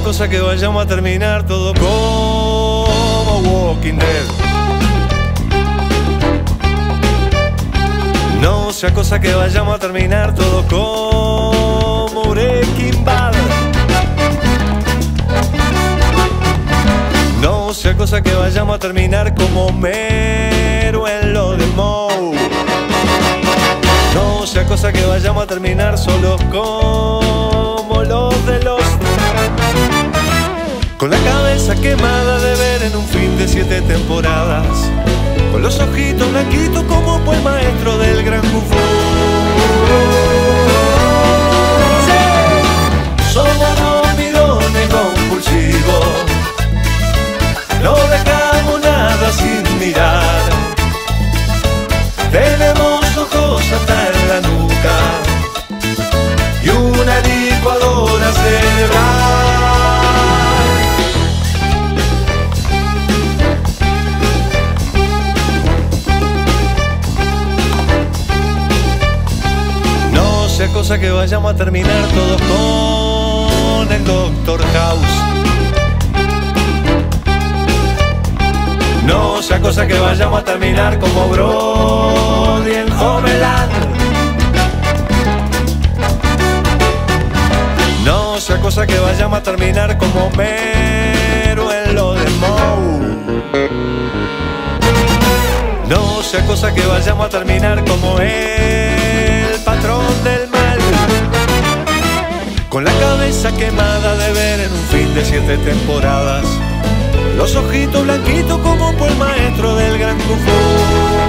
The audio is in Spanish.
cosa que vayamos a terminar todo como Walking Dead. No sea cosa que vayamos a terminar todo como Breaking Bad. No sea cosa que vayamos a terminar como Mero en lo de Moe. No sea cosa que vayamos a terminar solos como los de los, con la cabeza quemada de ver en un fin de 7 temporadas, con los ojitos blanquitos como fue el maestro del gran Kung Fu. Sí. Somos dormidones compulsivos, no dejamos nada sin mirar, tenemos ojos hasta en la nuca y una licuadora cerebral. No sea cosa que vayamos a terminar todos con el Doctor House. No sea cosa que vayamos a terminar como Brody en Homeland. No sea cosa que vayamos a terminar como Mero en lo de Moe. No sea cosa que vayamos a terminar como el patrón del mal, con la cabeza quemada de ver en un fin de 7 temporadas, los ojitos blanquitos como fue el maestro del gran Kung Fu.